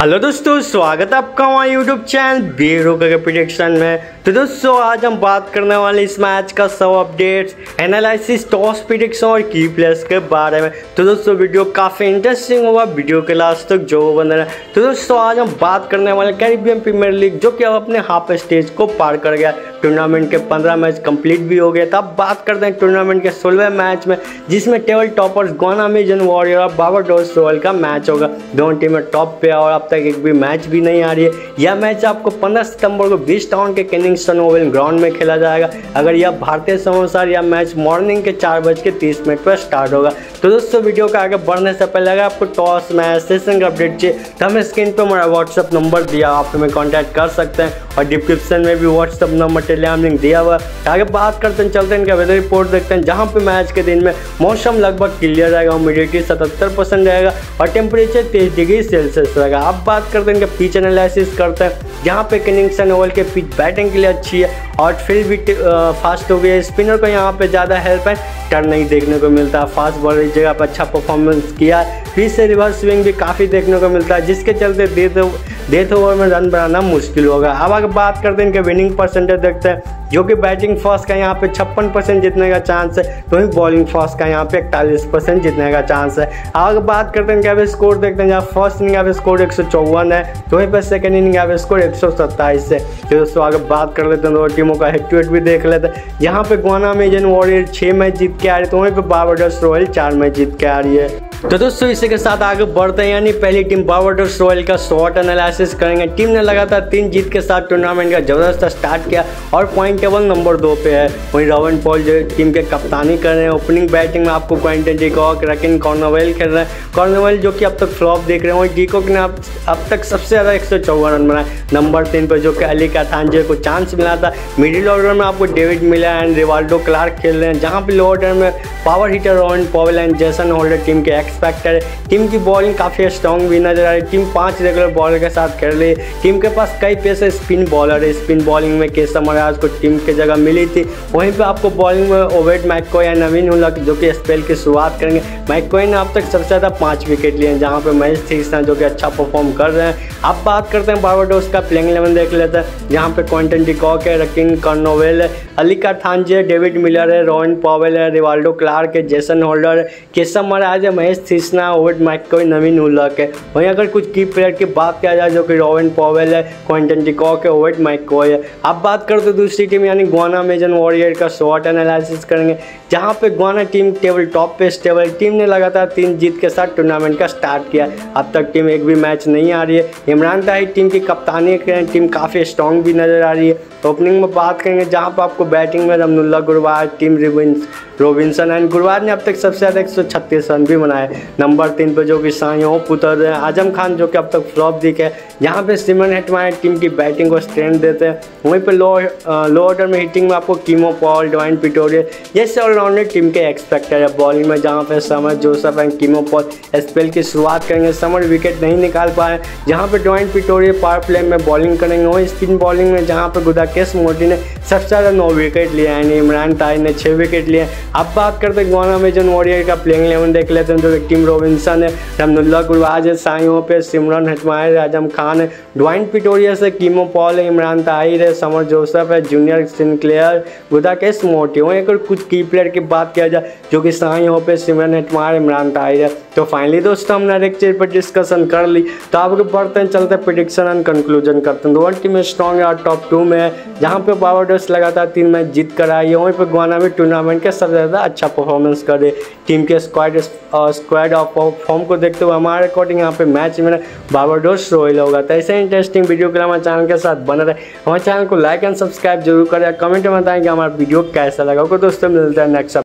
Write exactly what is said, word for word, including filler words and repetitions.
Hello दोस्तों, स्वागत है आपका हमारे यूट्यूब चैनल बेरोका के प्रेडिक्शन में। तो दोस्तों आज हम बात करने वाले इस मैच का सब अपडेट्स, एनालिसिस, टॉस प्रेडिक्शन और की प्लेयर्स के बारे में। तो दोस्तों वीडियो काफ़ी इंटरेस्टिंग होगा, वीडियो के लास्ट तक जो बन रहा है। तो दोस्तों आज हम बात करने वाले कैरिबियन प्रीमियर लीग, जो कि अब अपने हाफ स्टेज को पार कर गया। टूर्नामेंट के पंद्रह मैच कंप्लीट भी हो गए। तब बात करते हैं टूर्नामेंट के सोलहवें मैच में, जिसमें table toppers Guyana Amazon Warrior और बारबाडोस रॉयल का मैच होगा। दोनों टीमें टॉप पे और अब तक एक भी मैच भी नहीं आ रही है। यह मैच आपको पंद्रह सितंबर को बीस टाउन के किंगस्टन ओवल ग्राउंड में खेला जाएगा। अगर यह भारतीय समयानुसार यह मैच मॉर्निंग के चार बज के तीस मिनट पर स्टार्ट होगा। तो दोस्तों वीडियो का आगे बढ़ने से पहले अगर आपको टॉस मैच सेशन का अपडेट चाहिए तो हमें स्क्रीन पर हमारा व्हाट्सअप नंबर दिया, आप हमें कॉन्टैक्ट कर सकते हैं और डिस्क्रिप्शन में भी व्हाट्सअप नंबर टेलीग्राम लिंक दिया हुआ है। आगे बात करते हैं, चलते हैं इनका वेदर रिपोर्ट देखते हैं, जहाँ पे मैच के दिन में मौसम लगभग क्लियर रहेगा, ह्यूमिडिटी सतहत्तर परसेंट रहेगा और टेम्परेचर तेईस डिग्री सेल्सियस रहेगा। अब बात करते हैं इनका पिच एनालिसिस करते हैं, जहाँ पे किंगस्टन ओवल के पिच बैटिंग के लिए अच्छी है और फील्ड भी फास्ट हो गई है। स्पिनर को यहाँ पे ज़्यादा हेल्प है टर्न नहीं देखने को मिलता है। फास्ट बॉलर इस जगह पर अच्छा परफॉर्मेंस किया है। पिच से रिवर्स स्विंग भी काफ़ी देखने को मिलता है, जिसके चलते डेथ डेथ ओवर में रन बनाना मुश्किल होगा। अब अगर बात करते हैं इनके विनिंग परसेंटेज देखते हैं, जो कि बैटिंग फर्स्ट का यहाँ पे छप्पन परसेंट जीतने का चांस है, तो वहीं बॉलिंग फर्स्ट का यहाँ पे इकतालीस परसेंट जीतने का चांस है। अगर बात करते हैं इनके एवरेज स्कोर देखते हैं, जहाँ फर्स्ट इनिंग एवरेज स्कोर एक सौ चौवन है, तो वहीं पर सेकंड इनिंग एवरेज स्कोर एक सौ सत्ताईस है। तो दोस्तों अगर बात कर लेते हैं दोनों टीमों का हेड टू हेड भी देख लेते हैं, यहाँ पे गुआना अमेजन वॉरियर छः मैच जीत के आ रही है, तो वहीं पर बारबाडोस रॉयल चार मैच जीत के आ रही है। तो दोस्तों इसी के साथ आगे बढ़ते हैं, यानी पहली टीम बारबाडोस रॉयल का शॉर्ट एनालिसिस करेंगे। टीम ने लगातार तीन जीत के साथ टूर्नामेंट का जबरदस्त स्टार्ट किया और पॉइंट टेबल नंबर दो पे है। वहीं रॉबिन पॉल जो टीम के कप्तानी कर रहे हैं। ओपनिंग बैटिंग में आपको क्विंटन डिकॉक, रकिन कॉर्नवेल खेल रहे हैं। कॉर्नवेल जो कि अब तक फ्लॉप देख रहे हैं। वहीं डिकॉक ने अब अब तक सबसे ज़्यादा एक सौ चौवन रन बनाए। नंबर तीन पर जो कि अली काथांजे को चांस मिला था। मिडिल ऑर्डर में आपको David Miller and Rivaldo Clarke खेल रहे हैं, जहाँ पे लो ऑर्डर में power hitter Robin Powell and Jason Holder team के एक्सपेक्टर है। टीम की बॉलिंग काफ़ी स्ट्रॉन्ग भी नजर आ रही है। टीम पांच रेगुलर बॉलर के साथ खेल रही है। टीम के पास कई पेस स्पिन बॉलर है। स्पिन बॉलिंग में केशव महाराज को टीम की जगह मिली थी। वहीं पे आपको बॉलिंग में ओवेट मैककॉय या नवीन हुल्लक जो कि स्पेल की शुरुआत करेंगे। मैककॉय ने अब तक सबसे ज़्यादा पाँच विकेट लिए हैं, जहाँ पे महेश थीक्ष्णा जो कि अच्छा परफॉर्म कर रहे हैं। अब बात करते हैं बारबाडोस का प्लेइंग इलेवन देख लेते हैं, जहाँ पे क्विंटन डिकॉक है, रकिन कॉर्नवेल है, अली काथांजे, डेविड मिलर है, रॉबिन पॉवेल है, रिवाल्डो क्लार्क है, जेसन होल्डर है, केशव महाराज है, महेश थीक्ष्णा, ओवेट मैककॉय, नवीन हुल्लक है। वहीं अगर कुछ की प्लेयर की बात किया जाए, जो कि रॉबिन पॉवेल है, क्विंटन डिकॉक है, ओवेट मैककॉय है। अब बात करते हैं दूसरी टीम यानी गुआना अमेजन वॉरियर का शॉर्ट एनालिसिस करेंगे, जहाँ पे गुआना टीम टेबल टॉप पे स्टेबल। टीम ने लगातार तीन जीत के साथ टूर्नामेंट का स्टार्ट किया। अब तक टीम एक भी मैच नहीं आ रही है। इमरान ताहिर टीम की कप्तानी करें, टीम काफ़ी स्ट्रॉन्ग भी नजर आ रही है। ओपनिंग में बात करेंगे, जहाँ पर आपको बैटिंग में रमनुल्लाह गुरबाज, टीम रिविंस रोबिन्सन एंड गुरबाज ने अब तक सबसे ज़्यादा एक सौ छत्तीस रन भी बनाए। नंबर तीन पर जो कि साइयों पुत्र है, आजम खान जो कि अब तक फ्लॉप दिखे, यहाँ पे सिमरन हेटमायर टीम की बैटिंग को स्ट्रेंथ देते हैं। वहीं पे लो लो ऑर्डर में हिटिंग में आपको कीमो पॉल, ड्वाइन पिटोरिया जैसे ऑलराउंडर टीम के एक्सपेक्टर है। बॉलिंग में जहाँ पे Shamar Joseph and Keemo Paul spell की शुरुआत करेंगे। समर विकेट नहीं निकाल पाए, जहाँ पे ड्वाइन पिटोरिया पावर प्ले में बॉलिंग करेंगे। वहीं स्पिन बॉलिंग में जहाँ पे गुदाकेश मोर्टी ने सबसे ज़्यादा नौ विकेट लिए, यानी इमरान ताहिर ने छः विकेट लिए। अब बात करते हैं गुआना अमेजन वॉरियर का प्लेइंग इलेवन देख लेते हैं, जो कि टीम रॉबिन्सन है, रमनुल्लाह गुरबाज है, साइयों पे सिमरन हेटमायर, आजम खान है, ड्वाइन पिटोरिया से कीमो पॉल है, इमरान ताहिर है, समर जोसेफ है, जूनियर सिंक्लेयर, गुदाकेश मोर्टी। वहीं अगर कुछ की प्लेयर की बात किया जाए, जो कि साइयों पे सिमरन हेटमायर, इमरान ताहिर है। तो फाइनली दोस्तों हमने हर एक चीज़ पर डिस्कशन कर ली। तो आगे बढ़ते हैं, चलते हैं प्रेडिक्शन एंड कंक्लूजन करते हैं। दोनों टीमें स्ट्रॉन्ग है और टॉप टू में है, जहाँ पे बारबाडोस लगातार तीन मैच जीत कर आई है। वहीं पर गुआना भी टूर्नामेंट के सबसे ज़्यादा अच्छा परफॉर्मेंस करे। टीम के स्क्वाड स्क्वाड ऑफ फॉर्म को देखते हुए हमारे अकॉर्डिंग यहाँ पे मैच में बारबाडोस रॉयल होगा। तो ऐसे इंटरेस्टिंग वीडियो के लिए हमारे चैनल के साथ बने रहे। हमारे चैनल को लाइक एंड सब्सक्राइब जरूर करें, कमेंट में बताएं कि हमारा वीडियो कैसा लगा। दोस्तों मिलता है नेक्स्ट